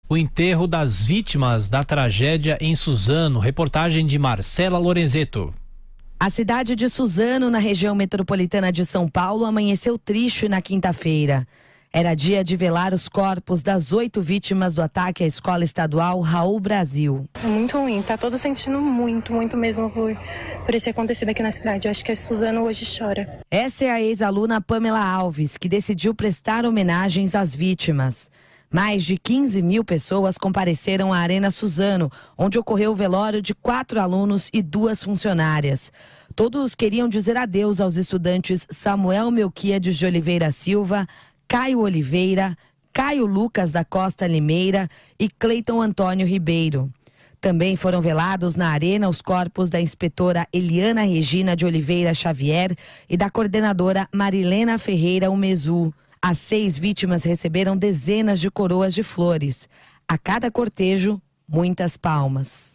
o enterro das vítimas da tragédia em Suzano. Reportagem de Marcela Lorenzetto. A cidade de Suzano, na região metropolitana de São Paulo, amanheceu triste na quinta-feira. Era dia de velar os corpos das 8 vítimas do ataque à escola estadual Raul Brasil. É muito ruim, tá todo sentindo muito mesmo por esse acontecido aqui na cidade. Eu acho que a Suzano hoje chora. Essa é a ex-aluna Pamela Alves, que decidiu prestar homenagens às vítimas. Mais de 15 mil pessoas compareceram à Arena Suzano, onde ocorreu o velório de 4 alunos e 2 funcionárias. Todos queriam dizer adeus aos estudantes Samuel Melquiades de Oliveira Silva, Caio Oliveira, Caio Lucas da Costa Limeira e Cleiton Antônio Ribeiro. Também foram velados na arena os corpos da inspetora Eliana Regina de Oliveira Xavier e da coordenadora Marilena Ferreira Umezu. As 6 vítimas receberam dezenas de coroas de flores. A cada cortejo, muitas palmas.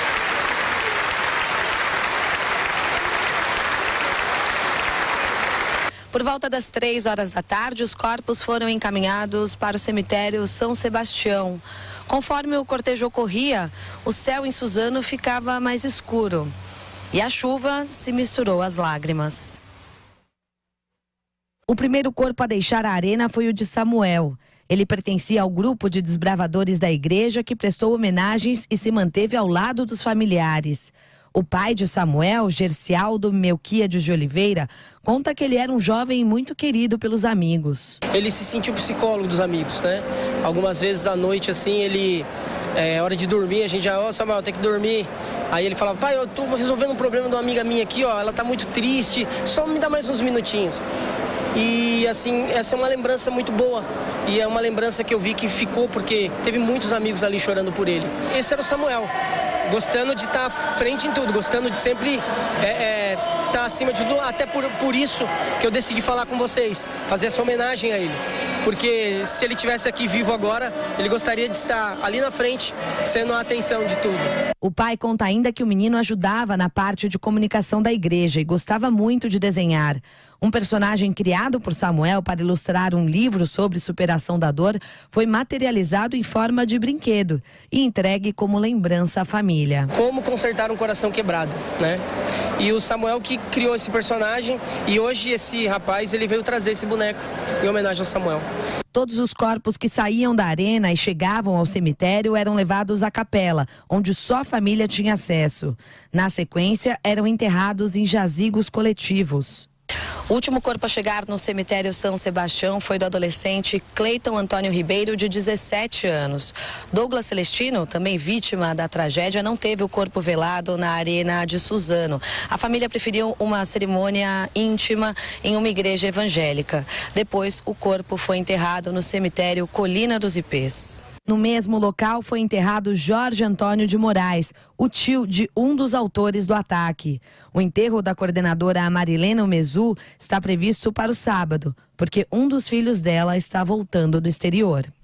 Por volta das 3 horas da tarde, os corpos foram encaminhados para o cemitério São Sebastião. Conforme o cortejo ocorria, o céu em Suzano ficava mais escuro e a chuva se misturou às lágrimas. O primeiro corpo a deixar a arena foi o de Samuel. Ele pertencia ao grupo de desbravadores da igreja que prestou homenagens e se manteve ao lado dos familiares. O pai de Samuel, Gercialdo Melquiades de Oliveira, conta que ele era um jovem muito querido pelos amigos. Ele se sentiu psicólogo dos amigos, né? Algumas vezes à noite, assim, hora de dormir, a gente já, Samuel, tem que dormir. Aí ele falava, pai, eu tô resolvendo um problema de uma amiga minha aqui, ó, ela tá muito triste, só me dá mais uns minutinhos. E assim, essa é uma lembrança muito boa. E é uma lembrança que eu vi que ficou porque teve muitos amigos ali chorando por ele. Esse era o Samuel, gostando de estar à frente em tudo, gostando de sempre estar acima de tudo. Até por isso que eu decidi falar com vocês, fazer essa homenagem a ele. Porque se ele estivesse aqui vivo agora, ele gostaria de estar ali na frente, sendo a atenção de tudo. O pai conta ainda que o menino ajudava na parte de comunicação da igreja e gostava muito de desenhar. Um personagem criado por Samuel para ilustrar um livro sobre superação da dor foi materializado em forma de brinquedo e entregue como lembrança à família. Como consertar um coração quebrado, né? E o Samuel que criou esse personagem e hoje esse rapaz ele veio trazer esse boneco em homenagem ao Samuel. Todos os corpos que saíam da arena e chegavam ao cemitério eram levados à capela, onde só a família tinha acesso. Na sequência, eram enterrados em jazigos coletivos. O último corpo a chegar no cemitério São Sebastião foi do adolescente Cleiton Antônio Ribeiro, de 17 anos. Douglas Celestino, também vítima da tragédia, não teve o corpo velado na arena de Suzano. A família preferiu uma cerimônia íntima em uma igreja evangélica. Depois, o corpo foi enterrado no cemitério Colina dos Ipês. No mesmo local foi enterrado Jorge Antônio de Moraes, o tio de um dos autores do ataque. O enterro da coordenadora Marilena Umezu está previsto para o sábado, porque um dos filhos dela está voltando do exterior.